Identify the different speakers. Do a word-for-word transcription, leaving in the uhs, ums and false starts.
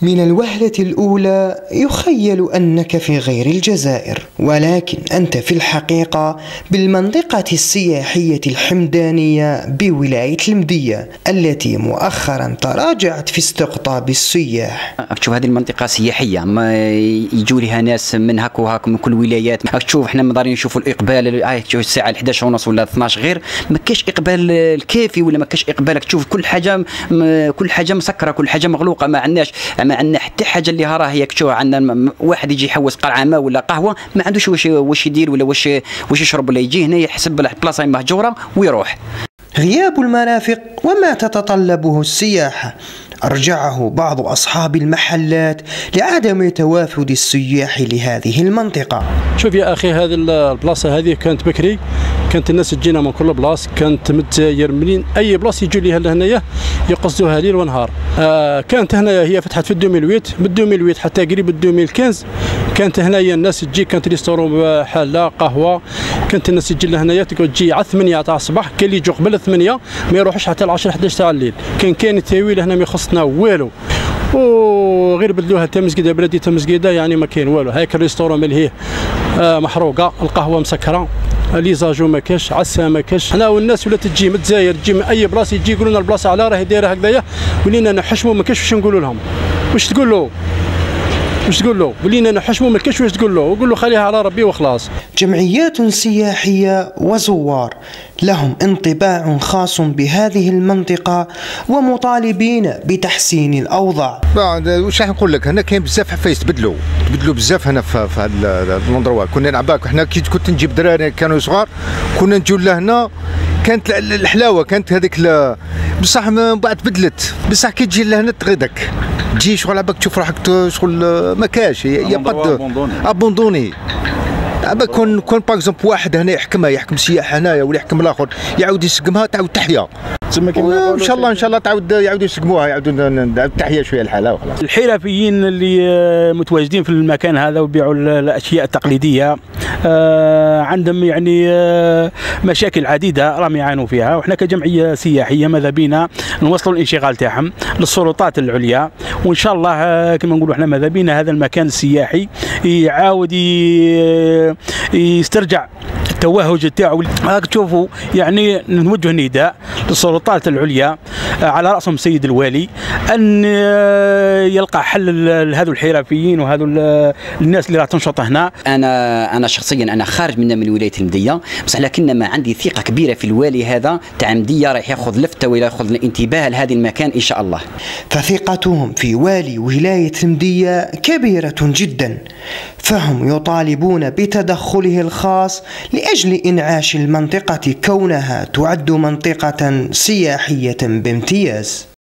Speaker 1: من الوهلة الأولى يخيل أنك في غير الجزائر، ولكن أنت في الحقيقة بالمنطقة السياحية الحمدانية بولاية المدية التي مؤخرا تراجعت في استقطاب السياح.
Speaker 2: تشوف هذه المنطقة سياحية، ما يجوا لها ناس من هاك وهاك من كل الولايات. تشوف احنا مقدرين نشوفوا الإقبال تشوف الساعة الحادية عشرة ونص ولا اثناش غير، ما كاش إقبال الكافي ولا ما كاش إقبال. تشوف كل حاجة كل حاجة مسكرة، كل حاجة مغلوقة، ما عندناش ما عندنا حتى حاجه اللي راه هي كتشوف. عندنا واحد يجي يحوس قرعه ماء ولا قهوه ما عندوش واش واش يدير ولا واش واش يشرب، ولا يجي هنا يحسب له بلاصه مهجوره ويروح.
Speaker 1: غياب المرافق وما تتطلبه السياحه أرجعه بعض أصحاب المحلات لعدم توافد السياح لهذه المنطقة.
Speaker 3: شوف يا أخي، هذه البلاصة هذه كانت بكري كانت الناس تجينا من كل بلاص، كانت متزاير منين أي بلاصة يجوا ليها لهنايا يقصدوها ليل ونهار. آه كانت هنا هي فتحت في ألفين وثمانية من ألفين وثمانية حتى قريب ألفين وخمسة كانت هنايا الناس تجي، كانت ريستورون حالة قهوة، كانت الناس تجي لهنايا تقعد تجي على ثمانية تاع الصباح، كاين اللي يجوا قبل ثمانية ما يروحوش حتى العشرة حداش تاع الليل. كان كاين التاويل هنا ما يخصنا والو، وغير بدلوها تا مسقيده بلادي تا مسقيده، يعني ما كاين والو. هاك الريستورون ملهيه آه محروقه، القهوه مسكره، ليزاجو ما كاش، عسا ما كاش. حنا والناس ولات تجي متزاير تجي من اي بلاصه، يجي يقولوا لنا البلاصه على راهي دايره هكذايا، ولينا نحشموا ما كاش واش نقولوا لهم. واش تقول له واش تقول له ولينا نحشموا ما كاش واش تقول له، وقول له خليها على ربي وخلاص.
Speaker 1: جمعيات سياحية وزوار لهم انطباع خاص بهذه المنطقة ومطالبين بتحسين الأوضاع.
Speaker 4: واش راح نقول لك، هنا كاين بزاف حفايس تبدلوا تبدلوا بزاف هنا في هذا الموندروا. كنا نعباك حنا كي كنت نجيب دراري كانوا صغار كنا نجوا لهنا، كانت الحلاوه كانت هذيك بصح من بعد بدلت. بصح كي تجي لهنا تغدك تجي شغل عباك تشوف روحك شغل ما كاش يبقى ابوندوني. أبا كون كون باغ واحد هنا يحكمها، يحكم سياح هنايا ولا يحكم الاخر يعاود يسقمها تعاود تحيا. ان شاء الله ان شاء الله تعاود يعاودوا يسقموها، يعاودوا تحيا شويه الحاله وخلاص.
Speaker 5: الحرفيين اللي متواجدين في المكان هذا وبيعوا الاشياء التقليديه عندهم يعني مشاكل عديده راهم يعانوا فيها، وحنا كجمعيه سياحيه ماذا بينا نوصلوا الانشغال تاعهم للسلطات العليا، وان شاء الله كما نقولوا احنا ماذا بينا هذا المكان السياحي يعاود يسترجع التوهج تاعو. راك تشوفوا يعني نوجه نداء للسلطات العليا على راسهم السيد الوالي ان يلقى حل لهذو الحرفيين وهذو الناس اللي راح تنشط هنا.
Speaker 2: انا انا شخصيا انا خارج من من ولايه المديه، بصح لكن ما عندي ثقه كبيره في الوالي هذا تاع المديه، راح ياخذ لفته ولا ياخذ الانتباه لهذا المكان ان شاء الله.
Speaker 1: فثقتهم في والي ولايه المديه كبيره جدا، فهم يطالبون بتدخله الخاص لأجل إنعاش المنطقة كونها تعد منطقة سياحية بامتياز.